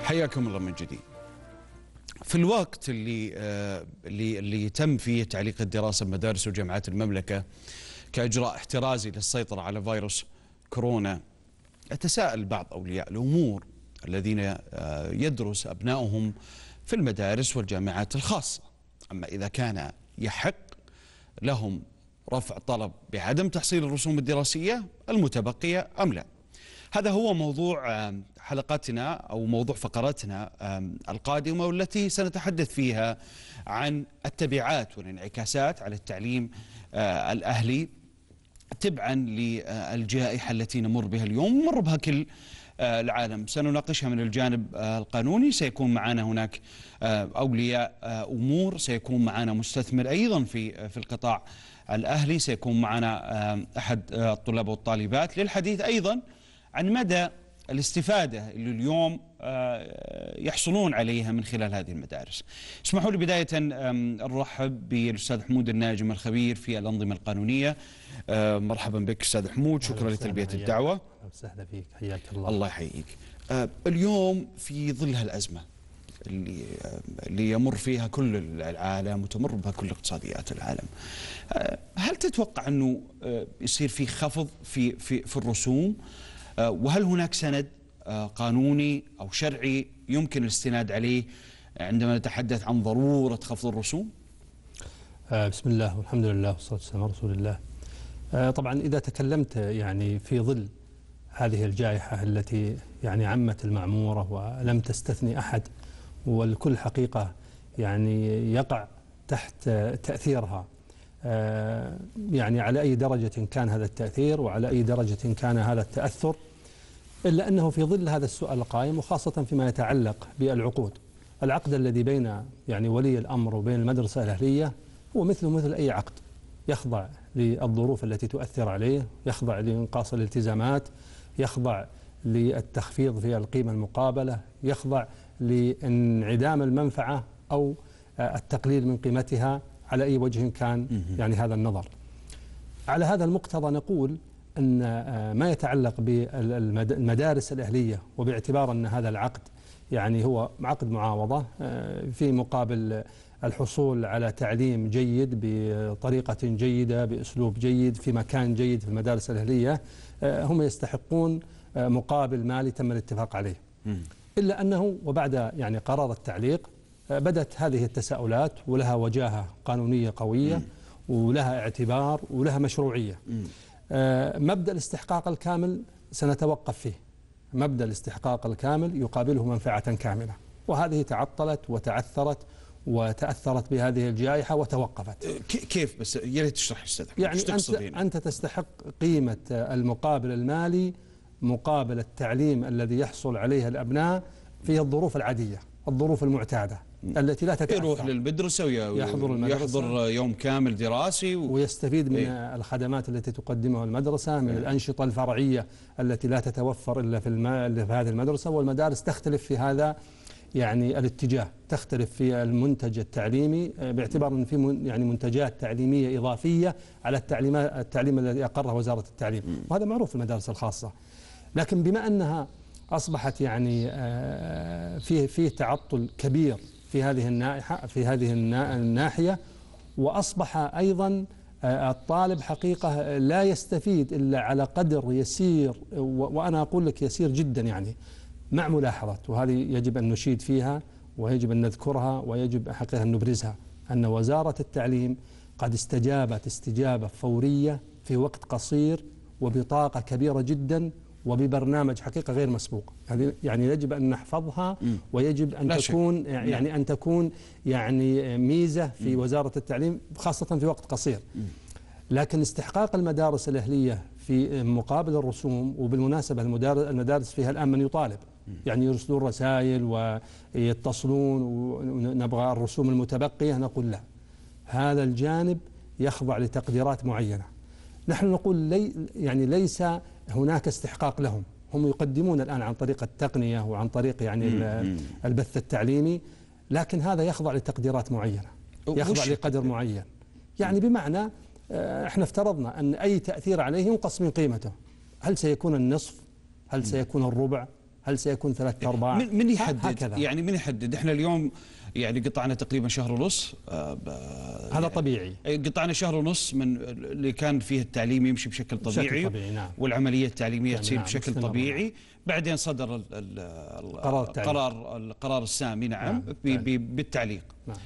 حياكم الله من جديد. في الوقت اللي تم فيه تعليق الدراسة بمدارس وجامعات المملكة كإجراء احترازي للسيطرة على فيروس كورونا، يتساءل بعض أولياء الأمور الذين يدرس أبنائهم في المدارس والجامعات الخاصة، أما إذا كان يحق لهم رفع طلب بعدم تحصيل الرسوم الدراسية المتبقية أم لا. هذا هو موضوع حلقتنا أو موضوع فقرتنا القادمة، والتي سنتحدث فيها عن التبعات والانعكاسات على التعليم الأهلي تبعا للجائحة التي نمر بها اليوم، مر بها كل العالم. سنناقشها من الجانب القانوني، سيكون معنا هناك أولياء أمور، سيكون معنا مستثمر أيضا في القطاع الأهلي، سيكون معنا أحد الطلاب والطالبات للحديث أيضا عن مدى الاستفادة اللي اليوم يحصلون عليها من خلال هذه المدارس. اسمحوا لي بداية نرحب بالأستاذ حمود الناجم الخبير في الأنظمة القانونية. مرحبا بك أستاذ حمود، شكرا لتلبية الدعوة. وسهلا فيك، حياك الله. الله يحييك. اليوم في ظل هالأزمة اللي يمر فيها كل العالم وتمر بها كل اقتصاديات العالم، هل تتوقع أنه يصير في خفض في الرسوم؟ وهل هناك سند قانوني أو شرعي يمكن الاستناد عليه عندما نتحدث عن ضرورة خفض الرسوم؟ بسم الله والحمد لله والصلاة والسلام على رسول الله. طبعا إذا تكلمت يعني في ظل هذه الجائحة التي يعني عمت المعمورة ولم تستثني أحد، والكل حقيقة يعني يقع تحت تأثيرها، يعني على أي درجة كان هذا التأثير وعلى أي درجة كان هذا التأثر، إلا أنه في ظل هذا السؤال القائم، وخاصة فيما يتعلق بالعقود، العقد الذي بين يعني ولي الأمر وبين المدرسة الأهلية هو مثل أي عقد، يخضع للظروف التي تؤثر عليه، يخضع لإنقاص الالتزامات، يخضع للتخفيض في القيمة المقابلة، يخضع لانعدام المنفعة أو التقليل من قيمتها على أي وجه كان يعني هذا النظر. على هذا المقتضى نقول أن ما يتعلق بالمدارس الأهلية، وباعتبار أن هذا العقد يعني هو عقد معاوضة في مقابل الحصول على تعليم جيد بطريقة جيدة بأسلوب جيد في مكان جيد في المدارس الأهلية، هم يستحقون مقابل مالي تم الاتفاق عليه. إلا أنه وبعد يعني قرار التعليق بدت هذه التساؤلات، ولها وجاهة قانونية قوية ولها اعتبار ولها مشروعية. مبدأ الاستحقاق الكامل سنتوقف فيه، مبدأ الاستحقاق الكامل يقابله منفعة كاملة، وهذه تعطلت وتعثرت وتأثرت بهذه الجائحة وتوقفت. كيف بس يا ريت تشرح أستاذ؟ يعني أنت تستحق قيمة المقابل المالي مقابل التعليم الذي يحصل عليه الأبناء في الظروف العادية، الظروف المعتادة التي لا تتأثر. يروح للمدرسة يحضر يوم كامل دراسي ويستفيد من الخدمات التي تقدمها المدرسة، من الأنشطة الفرعية التي لا تتوفر إلا في هذه المدرسة. والمدارس تختلف في هذا يعني الاتجاه، تختلف في المنتج التعليمي، باعتبار أن في يعني منتجات تعليمية إضافية على التعليم الذي أقره وزارة التعليم، وهذا معروف في المدارس الخاصة. لكن بما أنها أصبحت يعني فيه تعطل كبير في هذه الناحية، الناحية، وأصبح أيضا الطالب حقيقة لا يستفيد إلا على قدر يسير، وأنا أقول لك يسير جدا، يعني مع ملاحظة، وهذه يجب أن نشيد فيها ويجب أن نذكرها ويجب حقيقة أن نبرزها، أن وزارة التعليم قد استجابت استجابة فورية في وقت قصير وبطاقة كبيرة جدا وببرنامج حقيقة غير مسبوق. يعني يجب أن نحفظها، ويجب أن تكون يعني أن تكون يعني ميزة في وزارة التعليم، خاصة في وقت قصير. لكن استحقاق المدارس الأهلية في مقابل الرسوم، وبالمناسبة المدارس فيها الآن من يطالب، يعني يرسلون رسائل ويتصلون ونبغى الرسوم المتبقية، نقول لا، هذا الجانب يخضع لتقديرات معينة. نحن نقول يعني ليس هناك استحقاق لهم، هم يقدمون الآن عن طريق التقنية وعن طريق يعني البث التعليمي، لكن هذا يخضع لتقديرات معينة، يخضع لقدر معين. يعني بمعنى احنا افترضنا أن أي تأثير عليه ينقص من قيمته، هل سيكون النصف؟ هل سيكون الربع؟ هل سيكون 3/4؟ من يحدد هكذا. يعني من يحدد؟ احنا اليوم يعني قطعنا تقريبا شهر ونص، هذا طبيعي. قطعنا شهر ونص من اللي كان فيه التعليم يمشي بشكل طبيعي، نعم. والعملية التعليمية تصير نعم. بشكل طبيعي. بعدين صدر القرار السامي، نعم، بالتعليق. نعم.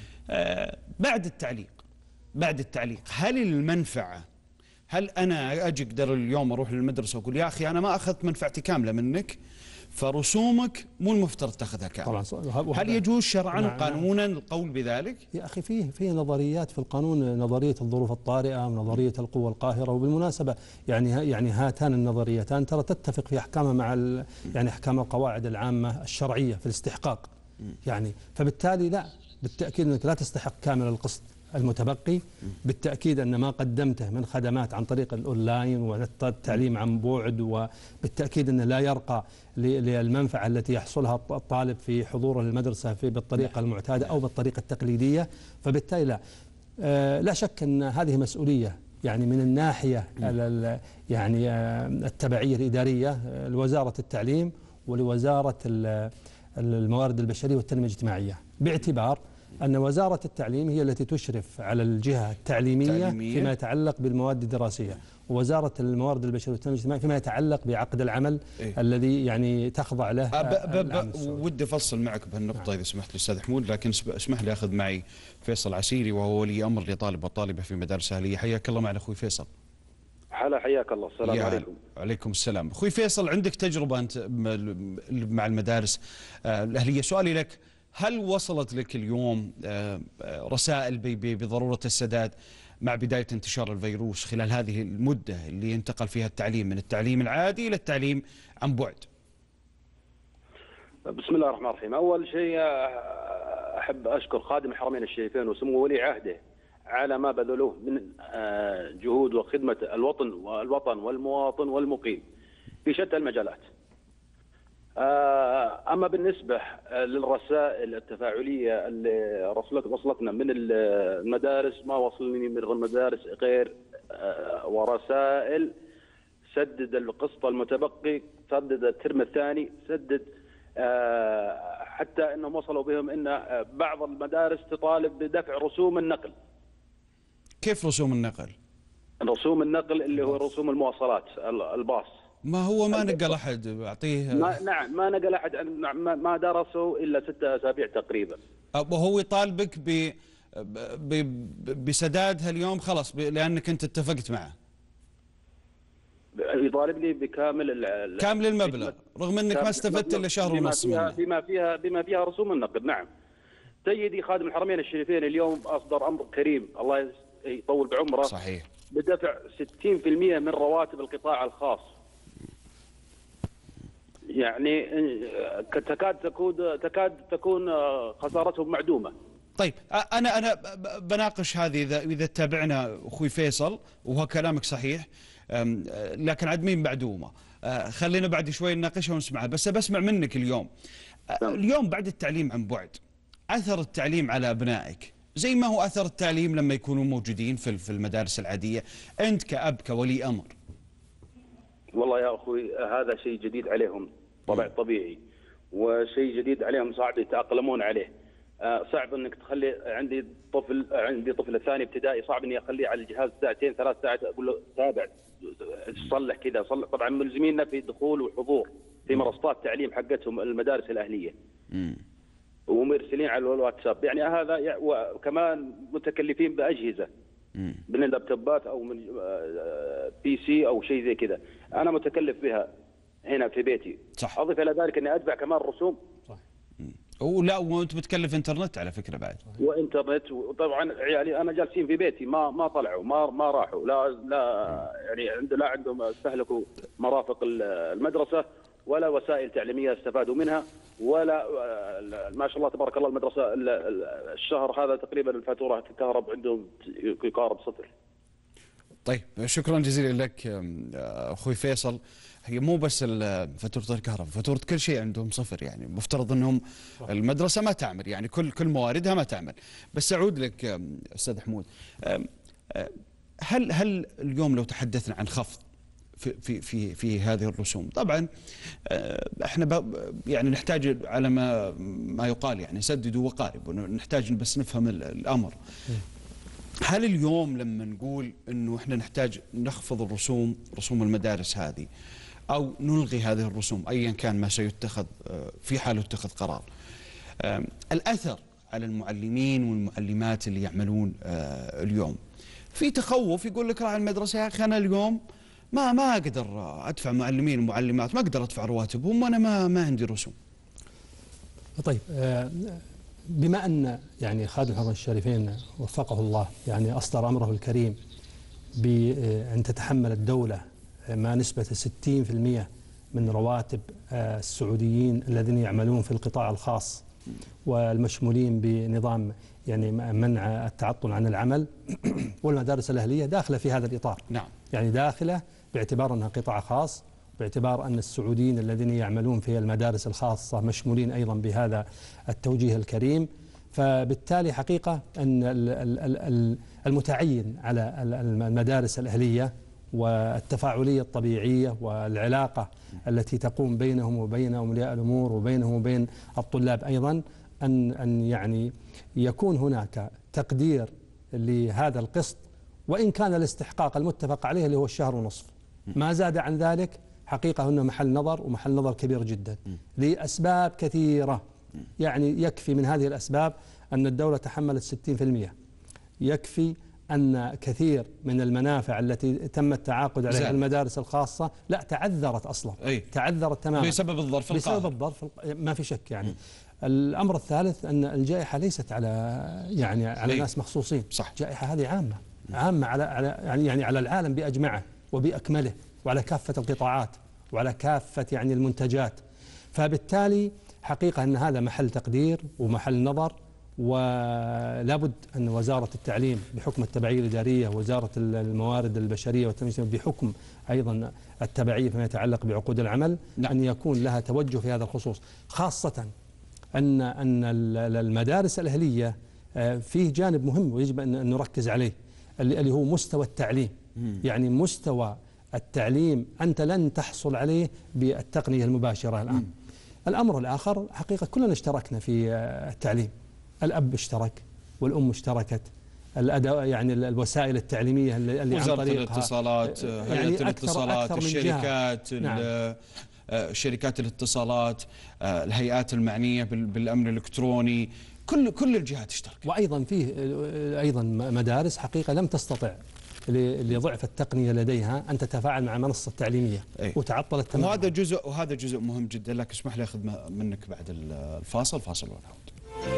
بعد التعليق هل المنفعة، هل أنا أقدر اليوم أروح للمدرسة وأقول يا أخي أنا ما أخذت منفعتي كاملة منك، فرسومك مو المفترض تاخذها كاملة؟ هل يجوز شرعا وقانونا القول بذلك؟ يا أخي فيه نظريات في القانون، نظرية الظروف الطارئة ونظرية القوة القاهرة، وبالمناسبة يعني هاتان النظريتان ترى تتفق في أحكامها مع يعني أحكام القواعد العامة الشرعية في الاستحقاق. يعني فبالتالي لا، بالتأكيد أنك لا تستحق كامل القسط المتبقي. بالتأكيد أن ما قدمته من خدمات عن طريق الأونلاين والتعليم عن بعد، وبالتأكيد أنه لا يرقى للمنفعة التي يحصلها الطالب في حضوره للمدرسة بالطريقة المعتادة أو بالطريقة التقليدية. فبالتالي لا شك أن هذه مسؤولية يعني من الناحية يعني التبعية الإدارية لوزارة التعليم ولوزارة الموارد البشرية والتنمية الاجتماعية، باعتبار أن وزارة التعليم هي التي تشرف على الجهة التعليمية فيما يتعلق بالمواد الدراسية، ووزارة الموارد البشرية والتنمية الاجتماعية فيما يتعلق بعقد العمل الذي يعني تخضع له. ودي أفصل معك بهالنقطة إذا سمحت لي أستاذ حمود، لكن اسمح لي أخذ معي فيصل عسيري وهو ولي أمر لطالب وطالبة في مدارس أهلية. حياك الله معنا أخوي فيصل. هلا، حياك الله. السلام عليكم. وعليكم السلام. أخوي فيصل، عندك تجربة أنت مع المدارس الأهلية، سؤالي لك، هل وصلت لك اليوم رسائل بضرورة السداد مع بداية انتشار الفيروس خلال هذه المدة اللي انتقل فيها التعليم من التعليم العادي إلى التعليم عن بعد؟ بسم الله الرحمن الرحيم. أول شيء أحب أشكر خادم الحرمين الشريفين وسمو ولي عهده على ما بذلوه من جهود وخدمة الوطن والمواطن والمقيم في شتى المجالات. أما بالنسبة للرسائل التفاعلية اللي وصلتنا من المدارس، ما وصلني من المدارس غير ورسائل سدد القسط المتبقي، سدد الترم الثاني، سدد، حتى أنهم وصلوا بهم أن بعض المدارس تطالب بدفع رسوم النقل. كيف رسوم النقل؟ رسوم النقل اللي هو رسوم المواصلات، الباص. ما هو ما نقل أحد أعطيه؟ نعم، ما نقل أحد، ما درسوا إلا 6 أسابيع تقريبا. وهو يطالبك بسدادها اليوم خلاص لأنك أنت اتفقت معه؟ يطالبني بكامل كامل المبلغ رغم أنك ما استفدت إلا شهر ونص منه. بما فيها رسوم النقل. نعم سيدي خادم الحرمين الشريفين اليوم أصدر أمر كريم الله يطول بعمره، صحيح، بدفع 60% من رواتب القطاع الخاص. يعني تكاد تكون خسارتهم معدومة. طيب أنا بناقش هذه إذا تابعنا أخوي فيصل، وهو كلامك صحيح، لكن عاد مين معدومة؟ خلينا بعد شوي نناقشها ونسمعها، بس بسمع منك اليوم بعد التعليم عن بعد، أثر التعليم على أبنائك زي ما هو أثر التعليم لما يكونوا موجودين في المدارس العادية، أنت كأب كولي أمر؟ والله يا أخوي هذا شيء جديد عليهم طبيعي، وشيء جديد عليهم صعب يتأقلمون عليه. صعب انك تخلي عندي طفل ثاني ابتدائي، صعب اني اخليه على الجهاز 2 3 ساعات اقول له تابع صلح كذا صلح. طبعا ملزميننا في دخول وحضور في منصات التعليم حقتهم المدارس الاهليه. ومرسلين على الواتساب، يعني هذا وكمان متكلفين باجهزه من اللابتوبات او من بي سي او شيء زي كذا، انا متكلف بها هنا في بيتي. صح. اضف الى ذلك اني ادفع كمان رسوم. صح. ولا وانت بتكلف انترنت على فكره بعد. وانترنت، وطبعا عيالي انا جالسين في بيتي ما طلعوا ما راحوا، لا يعني لا عندهم استهلكوا مرافق المدرسه ولا وسائل تعليميه استفادوا منها، ولا ما شاء الله تبارك الله المدرسه الشهر هذا تقريبا الفاتوره الكهرباء عندهم يقارب 0. طيب شكرا جزيلا لك اخوي فيصل. هي مو بس فاتوره الكهرباء، فاتوره كل شيء عندهم 0، يعني مفترض انهم المدرسه ما تعمل، يعني كل مواردها ما تعمل. بس اعود لك استاذ حمود، هل اليوم لو تحدثنا عن خفض في هذه الرسوم. طبعا احنا يعني نحتاج على ما يقال يعني سددوا وقاربوا، نحتاج بس نفهم الامر. هل اليوم لما نقول انه احنا نحتاج نخفض رسوم المدارس هذه او نلغي هذه الرسوم ايا كان ما سيتخذ في حال اتخذ قرار، الاثر على المعلمين والمعلمات اللي يعملون اليوم؟ في تخوف يقول لك راعي المدرسه يا اخي انا اليوم ما اقدر ادفع معلمين ومعلمات، ما اقدر ادفع رواتبهم وانا ما عندي رسوم. طيب، بما ان يعني خادم الحرمين الشريفين وفقه الله يعني اصدر امره الكريم بان تتحمل الدوله ما نسبه 60% من رواتب السعوديين الذين يعملون في القطاع الخاص والمشمولين بنظام يعني منع التعطل عن العمل، والمدارس الأهلية داخلة في هذا الإطار. نعم. يعني داخلة باعتبار أنها قطاع خاص، باعتبار أن السعوديين الذين يعملون في المدارس الخاصة مشمولين أيضا بهذا التوجيه الكريم. فبالتالي حقيقة أن المتعين على المدارس الأهلية والتفاعلية الطبيعية والعلاقة التي تقوم بينهم وبين أولياء الأمور وبينهم وبين الطلاب أيضا أن يعني يكون هناك تقدير لهذا القسط، وإن كان الاستحقاق المتفق عليه اللي هو الشهر ونصف، ما زاد عن ذلك حقيقة أنه محل نظر ومحل نظر كبير جدا لأسباب كثيرة. يعني يكفي من هذه الأسباب أن الدولة تحملت 60%، يكفي أن كثير من المنافع التي تم التعاقد عليها في المدارس الخاصة لا تعذرت أصلا، تعذرت تماما بسبب الظرف القاهر، بسبب الظرف ما في شك. يعني الأمر الثالث أن الجائحة ليست على ناس مخصوصين، صح. الجائحة هذه عامة على العالم بأجمعه وبأكمله، وعلى كافة القطاعات وعلى كافة يعني المنتجات. فبالتالي حقيقة أن هذا محل تقدير ومحل نظر، ولا بد أن وزارة التعليم بحكم التبعية الإدارية، وزارة الموارد البشرية والتنمية بحكم أيضا التبعية فيما يتعلق بعقود العمل، نعم. أن يكون لها توجه في هذا الخصوص، خاصة أن المدارس الأهلية فيه جانب مهم ويجب أن نركز عليه، اللي هو مستوى التعليم. يعني مستوى التعليم أنت لن تحصل عليه بالتقنية المباشرة الآن. الأمر الآخر حقيقة كلنا اشتركنا في التعليم، الأب اشترك والأم اشتركت، يعني الوسائل التعليمية اللي عن طريقها الاتصالات، هيئة الاتصالات، الشركات، نعم. شركات الاتصالات، الهيئات المعنية بالأمن الإلكتروني، كل الجهات اشتركت. وأيضا فيه أيضا مدارس حقيقة لم تستطع لضعف التقنية لديها أن تتفاعل مع منصة تعليمية، وتعطلت تماما. وهذا جزء مهم جدا. لكن اسمح لي أخذ منك بعد الفاصل ونعود.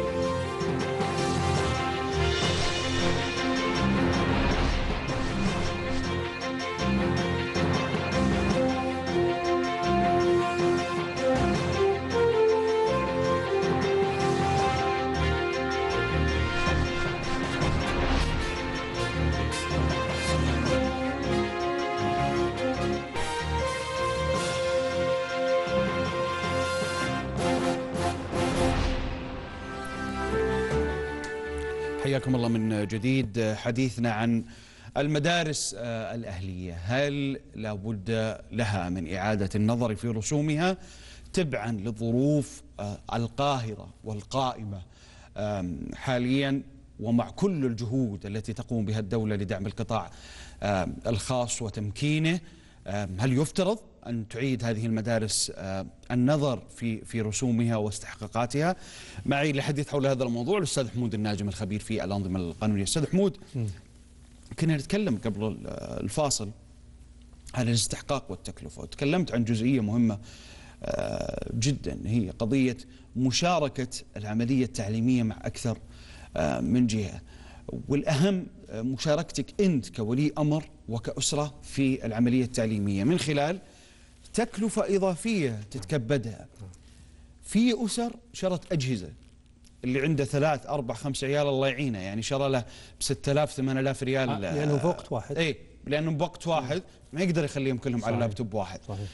حياكم الله من جديد. حديثنا عن المدارس الأهلية، هل لابد لها من إعادة النظر في رسومها تبعا للظروف القاهرة والقائمة حاليا، ومع كل الجهود التي تقوم بها الدولة لدعم القطاع الخاص وتمكينه؟ هل يفترض أن تعيد هذه المدارس النظر في رسومها واستحقاقاتها؟ معي لحديث حول هذا الموضوع الأستاذ حمود الناجم الخبير في الأنظمة القانونية. أستاذ حمود، كنا نتكلم قبل الفاصل عن الاستحقاق والتكلفة، وتكلمت عن جزئية مهمة جدا، هي قضية مشاركة العملية التعليمية مع أكثر من جهة، والأهم مشاركتك أنت كولي أمر وكأسرة في العملية التعليمية من خلال تكلفة إضافية تتكبدها. في أسر شرت أجهزة، اللي عنده 3 4 5 عيال الله يعينه، يعني شرى له ب 6000 8000 ريال، لأنه بوقت واحد. لأنه بوقت واحد ما يقدر يخليهم كلهم على لابتوب واحد. صحيح.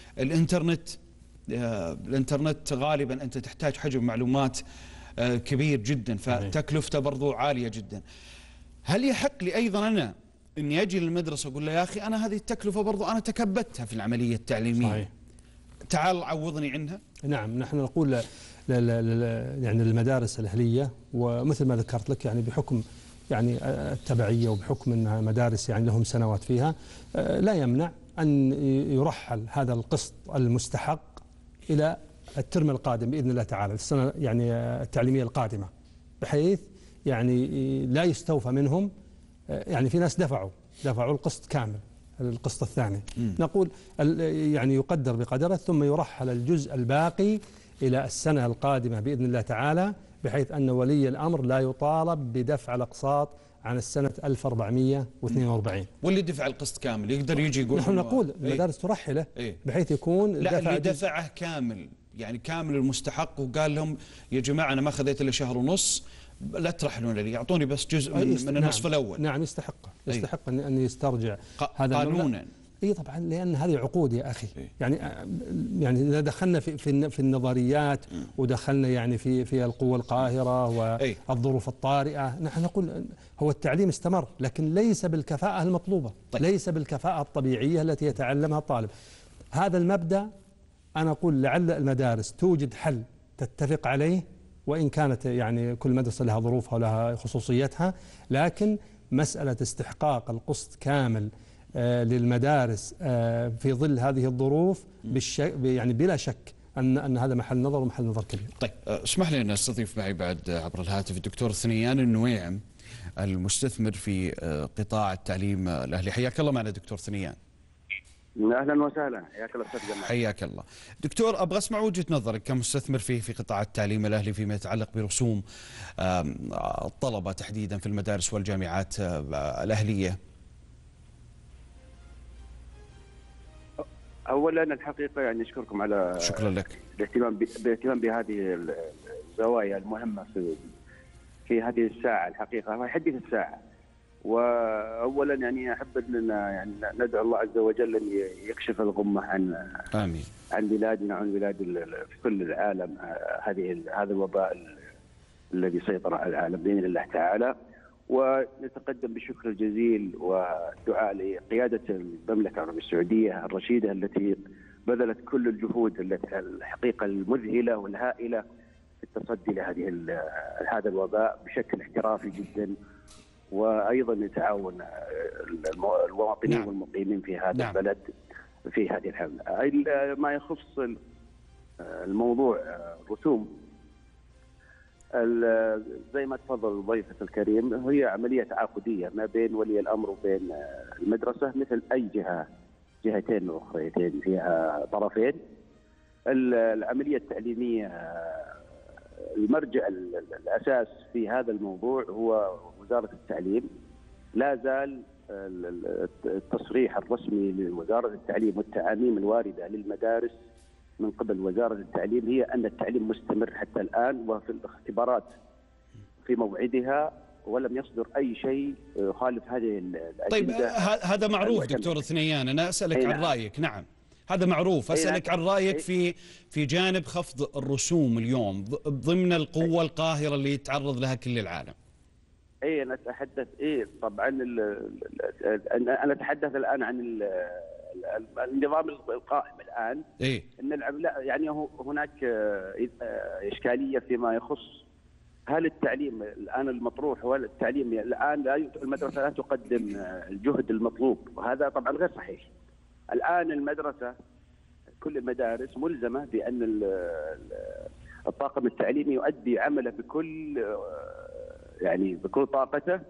الإنترنت غالبا أنت تحتاج حجم معلومات كبير جدا، فتكلفته برضو عالية جدا. هل يحق لي أيضا أنا اني اجي للمدرسه اقول له يا اخي انا هذه التكلفه برضو انا تكبدتها في العمليه التعليميه. صحيح. تعال عوضني عنها. نعم، نحن نقول يعني المدارس الأهلية، ومثل ما ذكرت لك يعني بحكم يعني التبعية وبحكم أنها مدارس يعني لهم سنوات فيها، لا يمنع أن يرحل هذا القسط المستحق إلى الترم القادم بإذن الله تعالى، السنة يعني التعليمية القادمة، بحيث يعني لا يستوفى منهم. يعني في ناس دفعوا القسط كامل، القسط الثاني. نقول يعني يقدر بقدره، ثم يرحل الجزء الباقي إلى السنة القادمة بإذن الله تعالى، بحيث أن ولي الأمر لا يطالب بدفع الأقساط عن السنة 1442. واللي دفع القسط كامل يقدر يجي يقول نحن نقول المدارس ترحله بحيث يكون لا اللي دفعه كامل، يعني كامل المستحق، وقال لهم يا جماعة أنا ما خذيت إلا شهر ونص، لا ترحلون لي، يعطوني بس جزء من النصف الأول. نعم، يستحق أن يسترجع هذا قانونا. اي طبعا، لان هذه عقود يا اخي. يعني اذا دخلنا في النظريات ودخلنا يعني في القوة القاهرة والظروف الطارئة، نحن نقول هو التعليم استمر، لكن ليس بالكفاءة المطلوبة. ليس بالكفاءة الطبيعية التي يتعلمها الطالب. هذا المبدأ أنا أقول لعل المدارس توجد حل تتفق عليه، وإن كانت يعني كل مدرسة لها ظروفها ولها خصوصيتها، لكن مسألة استحقاق القسط كامل للمدارس في ظل هذه الظروف يعني بلا شك أن هذا محل نظر ومحل نظر كبير. طيب اسمح لي أن أستضيف معي بعد عبر الهاتف الدكتور ثنيان النويعم، المستثمر في قطاع التعليم الأهلي. حياك الله معنا دكتور ثنيان. اهلا وسهلا، حياك الله استاذ جمال. حياك الله دكتور، ابغى اسمع وجهه نظرك كمستثمر في قطاع التعليم الاهلي فيما يتعلق برسوم الطلبه تحديدا في المدارس والجامعات الاهليه. اولا الحقيقه يعني اشكركم على شكرا لك بالاهتمام بهذه الزوايا المهمه في هذه الساعه، الحقيقه هو حديث الساعه. واولا يعني احب اننا يعني ندعو الله عز وجل ان يكشف الغمه امين عن بلادنا وعن بلاد في كل العالم هذا الوباء الذي سيطر على العالم باذن الله تعالى. ونتقدم بالشكر الجزيل والدعاء لقياده المملكه العربيه السعوديه الرشيده التي بذلت كل الجهود التي الحقيقه المذهله والهائله في التصدي هذا الوباء بشكل احترافي جدا، وايضا يتعاون المواطنين والمقيمين في هذا البلد في هذه الحمله. ما يخص الموضوع الرسوم، زي ما تفضل ضيفة الكريم، هي عملية تعاقدية ما بين ولي الأمر وبين المدرسة مثل أي جهتين أخريتين فيها طرفين. العملية التعليمية المرجع الأساس في هذا الموضوع هو وزارة التعليم. لا زال التصريح الرسمي لوزارة التعليم والتعاميم الواردة للمدارس من قبل وزارة التعليم هي أن التعليم مستمر حتى الآن، وفي الاختبارات في موعدها، ولم يصدر أي شيء يخالف هذه الأجندة. طيب هذا معروف دكتور ثنيان، أنا أسألك عن رأيك. نعم هذا معروف، أسألك عن رأيك في جانب خفض الرسوم اليوم ضمن القوة القاهرة اللي يتعرض لها كل العالم. أنا أتحدث طبعا أنا أتحدث الآن عن النظام القائم الآن. إن يعني هناك إشكالية فيما يخص هل التعليم الآن المطروح هو التعليم الآن المدرسة لا تقدم الجهد المطلوب، وهذا طبعا غير صحيح. الآن المدرسة كل المدارس ملزمة بأن الطاقم التعليمي يؤدي عمله بكل طاقته،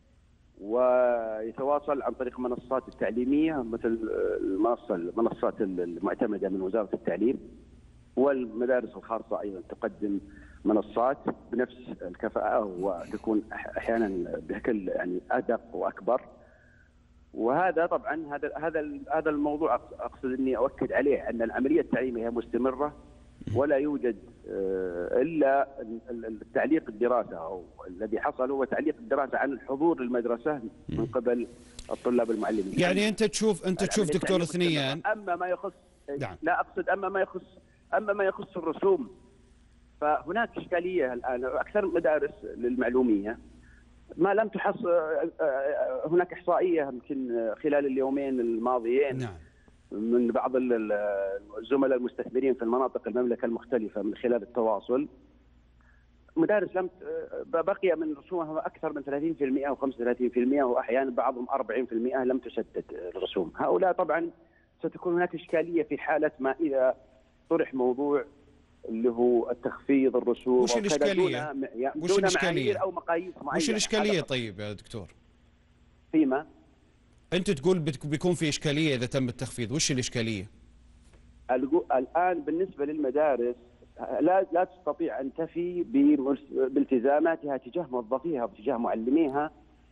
ويتواصل عن طريق منصات التعليمية مثل المنصات المعتمدة من وزارة التعليم، والمدارس الخاصة أيضا تقدم منصات بنفس الكفاءة وتكون أحيانا بشكل يعني أدق وأكبر. وهذا طبعا هذا الموضوع أقصد أني أؤكد عليه أن العملية التعليمية مستمرة، ولا يوجد إلا تعليق الدراسة، أو الذي حصل هو تعليق الدراسة عن الحضور للمدرسة من قبل الطلاب المعلمين. يعني أنت تشوف دكتور ثنيان، أما ما يخص لا أقصد أما ما يخص الرسوم، فهناك إشكالية الآن. أكثر المدارس للمعلومية ما لم تحص. هناك إحصائية يمكن خلال اليومين الماضيين نعم. من بعض الزملاء المستثمرين في المناطق المملكة المختلفة من خلال التواصل، مدارس لم بقي من رسومها أكثر من 30% أو 35%، وأحيانا بعضهم 40% لم تسدد الرسوم. هؤلاء طبعا ستكون هناك إشكالية في حالة ما إذا طرح موضوع اللي هو التخفيض الرسوم. وش الإشكالية؟ دون معايير أو مقاييس معينة. وش الإشكالية طيب يا دكتور؟ فيما أنت تقول بيكون في إشكالية إذا تم التخفيض، وش الإشكالية؟ الآن بالنسبة للمدارس لا تستطيع أن تفي بالتزاماتها تجاه موظفيها وتجاه معلميها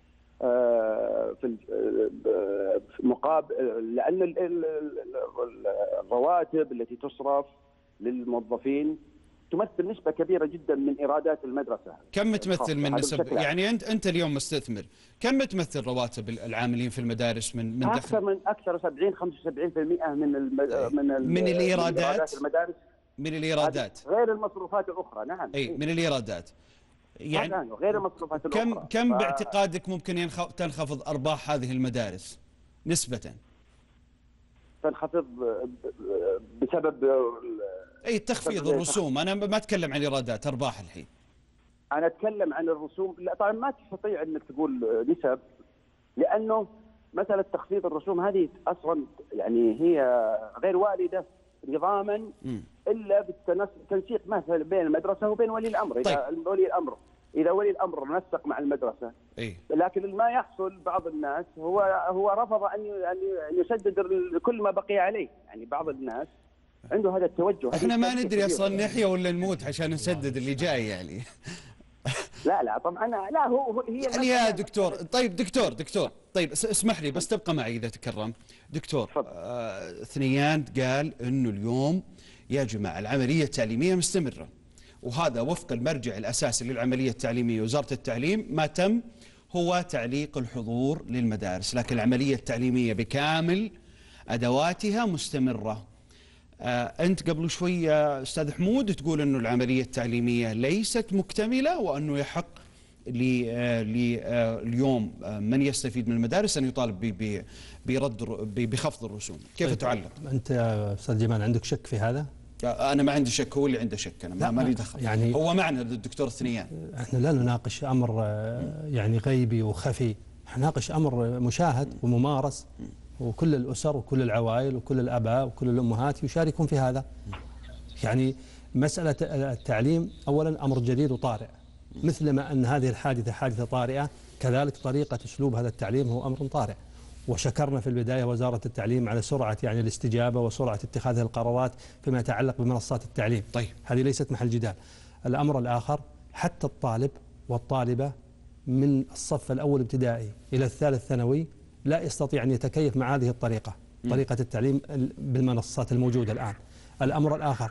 في مقابل، لأن الرواتب التي تصرف للموظفين تمثل نسبة كبيرة جدا من إيرادات المدرسة. كم تمثل من نسب؟ يعني أنت اليوم مستثمر، كم تمثل رواتب العاملين في المدارس من دخل؟ أكثر 70-75% من الإيرادات المدارس، من الإيرادات غير المصروفات الأخرى. نعم، أي من الإيرادات. يعني غير المصروفات الأخرى. كم باعتقادك ممكن تنخفض أرباح هذه المدارس نسبة؟ تنخفض بسبب اي تخفيض الرسوم. انا ما اتكلم عن ايرادات، ارباح الحين. انا اتكلم عن الرسوم. لا طبعا ما تستطيع انك تقول نسب، لانه مساله تخفيض الرسوم هذه اصلا يعني هي غير والده نظاما الا بالتنسيق مثلا بين المدرسه وبين ولي الامر. اذا ولي الامر نسق مع المدرسه. لكن ما يحصل بعض الناس هو رفض ان يسدد كل ما بقي عليه. يعني بعض الناس عنده هذا التوجه. احنا ما ندري اصلا نحيا ولا نموت عشان نسدد اللي جاي يعني. لا طبعا لا هي يعني يا دكتور. طيب دكتور طيب اسمح لي بس تبقى معي اذا تكرمت دكتور. ثنيان قال انه اليوم يا جماعه العمليه التعليميه مستمره، وهذا وفق المرجع الاساسي للعمليه التعليميه وزاره التعليم. ما تم هو تعليق الحضور للمدارس، لكن العمليه التعليميه بكامل ادواتها مستمره. أنت قبل شوي يا أستاذ حمود تقول أنه العملية التعليمية ليست مكتملة، وأنه يحق اليوم من يستفيد من المدارس أن يطالب بخفض الرسوم. كيف تعلق؟ أنت يا أستاذ جمال عندك شك في هذا؟ أنا ما عندي شك، هو اللي عنده شك. أنا ما لي دخل. يعني هو معنا الدكتور ثنيان. احنا لا نناقش أمر يعني غيبي وخفي، نناقش أمر مشاهد وممارس، وكل الأسر وكل العوائل وكل الآباء وكل الأمهات يشاركون في هذا. يعني مسألة التعليم أولا أمر جديد وطارئ، مثلما أن هذه الحادثة حادثة طارئة، كذلك طريقة أسلوب هذا التعليم هو أمر طارئ. وشكرنا في البداية وزارة التعليم على سرعة يعني الاستجابة وسرعة اتخاذ القرارات فيما يتعلق بمنصات التعليم. طيب. هذه ليست محل جدال. الأمر الآخر، حتى الطالب والطالبة من الصف الأول ابتدائي إلى الثالث ثانوي لا يستطيع أن يتكيف مع هذه الطريقة، طريقة التعليم بالمنصات الموجودة الآن. الأمر الآخر،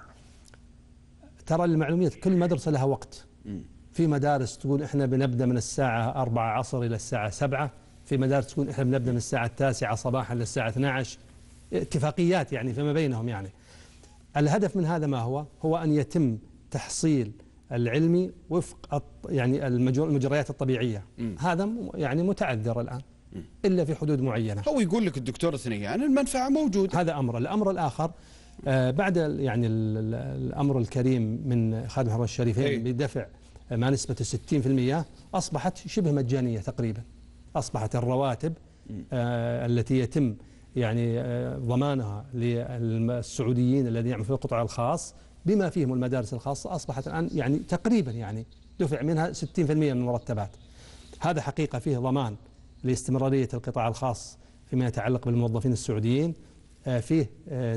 ترى المعلومات كل مدرسة لها وقت. في مدارس تقول إحنا بنبدأ من الساعة 4 عصر إلى الساعة 7، في مدارس تقول إحنا بنبدأ من الساعة 9 صباحا للساعة 12. اتفاقيات يعني فيما بينهم. يعني الهدف من هذا ما هو أن يتم تحصيل العلمي وفق يعني المجريات الطبيعية. هذا يعني متعذر الآن إلا في حدود معينة. هو يقول لك الدكتور ثنيان المنفعة موجودة. هذا أمر. الأمر الآخر بعد يعني الأمر الكريم من خادم الحرمين الشريفين بدفع ما نسبة 60% أصبحت شبه مجانية تقريبا. أصبحت الرواتب التي يتم يعني ضمانها للسعوديين الذين يعملون في القطاع الخاص بما فيهم المدارس الخاصة أصبحت الآن يعني تقريبا يعني دفع منها 60% من المرتبات. هذا حقيقة فيه ضمان لاستمرارية القطاع الخاص فيما يتعلق بالموظفين السعوديين، فيه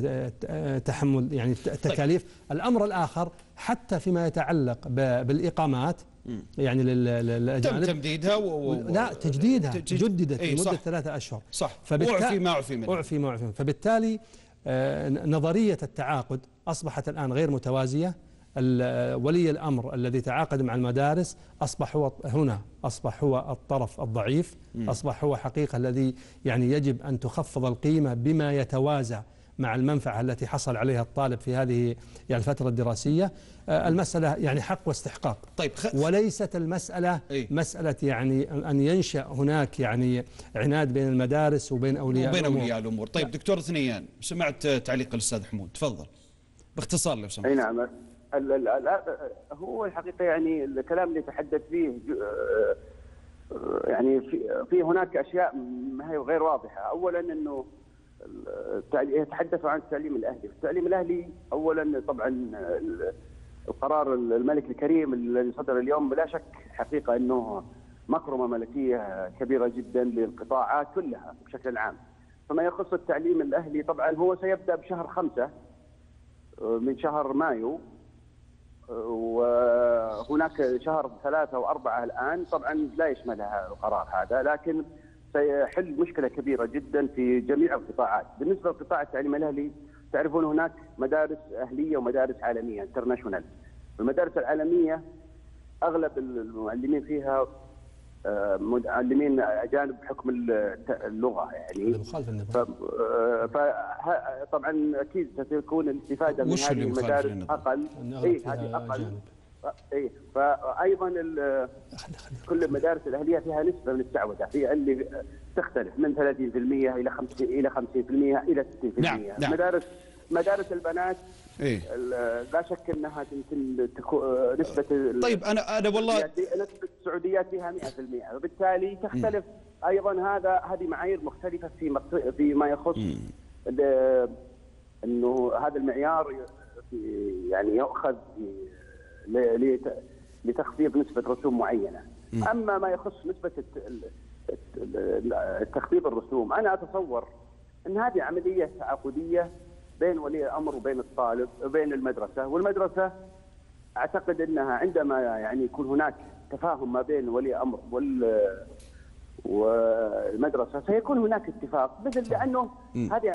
تحمل يعني التكاليف. الأمر الآخر حتى فيما يتعلق بالإقامات يعني للأجانب تم تمديدها لا تجديدها جددت لمدة 3 أشهر. صح. أعفي ما أعفي منه. فبالتالي نظرية التعاقد أصبحت الآن غير متوازية. ولي الأمر الذي تعاقد مع المدارس أصبح هو الطرف الضعيف. أصبح هو حقيقة الذي يعني يجب أن تخفض القيمة بما يتوازى مع المنفعة التي حصل عليها الطالب في هذه يعني الفترة الدراسية. المسألة يعني حق واستحقاق. طيب وليست المسألة مسألة يعني أن ينشأ هناك يعني عناد بين المدارس وبين أولياء الأمور. طيب دكتور ثنيان، سمعت تعليق الأستاذ حمود، تفضل باختصار لو سمحت. أي نعم. هو الحقيقة يعني الكلام اللي تحدث فيه يعني في هناك أشياء ما هي غير واضحة. أولا أنه يتحدثوا عن التعليم الأهلي. التعليم الأهلي أولا طبعا القرار الملك الكريم الذي صدر اليوم بلا شك حقيقة أنه مكرمة ملكية كبيرة جدا للقطاعات كلها بشكل عام. فما يخص التعليم الأهلي طبعا هو سيبدأ بشهر 5 من شهر مايو، وهناك شهر 3 و4 الآن طبعا لا يشملها القرار هذا، لكن سيحل مشكلة كبيرة جدا في جميع القطاعات. بالنسبة لقطاع التعليم الأهلي تعرفون هناك مدارس أهلية ومدارس عالمية انترناشونال. المدارس العالمية أغلب المعلمين فيها معلمين أجانب بحكم اللغة يعني، فطبعا أكيد ستكون الاستفادة من هذه المدارس أقل. هذه أقل. فأيضا كل المدارس الأهلية فيها نسبة من التعودة، في اللي تختلف من 30% إلى 50% إلى 60%. نعم. مدارس البنات لا شك انها يمكن نسبه طيب انا والله نسبه السعوديات فيها 100%، وبالتالي تختلف ايضا. هذه معايير مختلفه فيما يخص انه هذا المعيار يعني يؤخذ لتخفيض نسبه رسوم معينه. اما ما يخص نسبه تخفيض الرسوم، انا اتصور ان هذه عمليه تعاقديه بين ولي الامر وبين الطالب وبين المدرسه، والمدرسه اعتقد انها عندما يعني يكون هناك تفاهم ما بين ولي الامر والمدرسه سيكون هناك اتفاق، مثل لانه هذه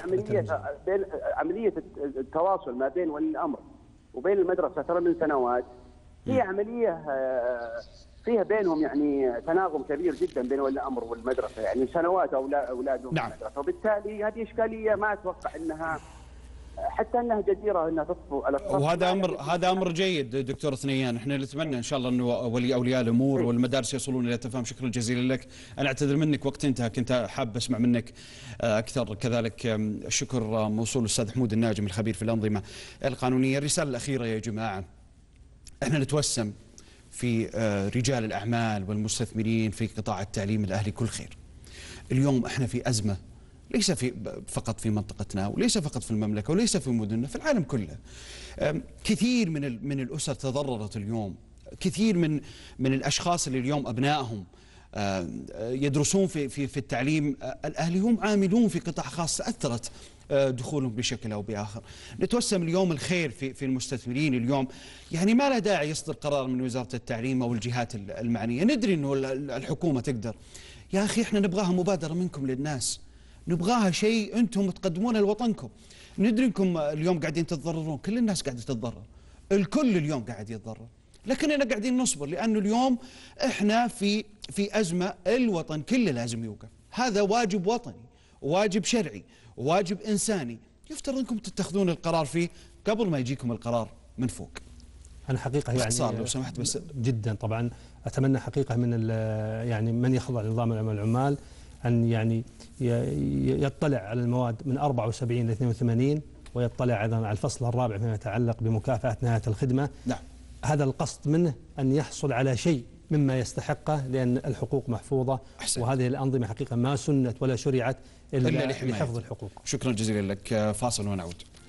عمليه التواصل ما بين ولي الامر وبين المدرسه ترى من سنوات، هي عمليه فيها بينهم يعني تناغم كبير جدا بين ولي الامر والمدرسه، يعني سنوات اولادهم في المدرسه، وبالتالي هذه اشكاليه ما اتوقع انها حتى انها جديره انها تصفو على الصف. وهذا امر جيد دكتور ثنيان، احنا نتمنى ان شاء الله انه اولياء الامور والمدارس يصلون الى تفاهم. شكرا جزيلا لك. انا اعتذر منك وقت انتهى، كنت حاب اسمع منك اكثر. كذلك الشكر موصول الاستاذ حمود الناجم الخبير في الانظمه القانونيه. الرساله الاخيره يا جماعه، احنا نتوسم في رجال الاعمال والمستثمرين في قطاع التعليم الاهلي كل خير. اليوم احنا في ازمه ليس فقط في منطقتنا، وليس فقط في المملكة، وليس في مدننا، في العالم كله. كثير من الأسر تضررت اليوم، كثير من الأشخاص اللي اليوم أبنائهم يدرسون في التعليم الأهلي هم عاملون في قطاع خاص، تأثرت دخولهم بشكل أو بآخر. نتوسم اليوم الخير في المستثمرين. اليوم يعني ما لا داعي يصدر قرار من وزارة التعليم أو الجهات المعنية. ندري أنه الحكومة تقدر، يا أخي إحنا نبغاها مبادرة منكم للناس، نبغاها شيء أنتم تقدمونه لوطنكم. ندري أنكم اليوم قاعدين تتضررون، كل الناس قاعدة تتضرر، الكل اليوم قاعد يتضرر، لكننا قاعدين نصبر لأنه اليوم إحنا في أزمة. الوطن كله لازم يوقف، هذا واجب وطني، واجب شرعي، واجب إنساني، يفترض أنكم تتخذون القرار فيه قبل ما يجيكم القرار من فوق. أنا حقيقة يعني لو سمحت بس جدا طبعا أتمنى حقيقة من يعني من يخضع لنظام العمال أن يعني يطلع على المواد من 74 ل 82، ويطلع أيضا على الفصل الرابع فيما يتعلق بمكافأة نهاية الخدمة. نعم. هذا القصد منه أن يحصل على شيء مما يستحقه، لأن الحقوق محفوظة. أحسن. وهذه الأنظمة حقيقة ما سنت ولا شرعت إلا لحفظ الحقوق. شكرا جزيلا لك. فاصل ونعود.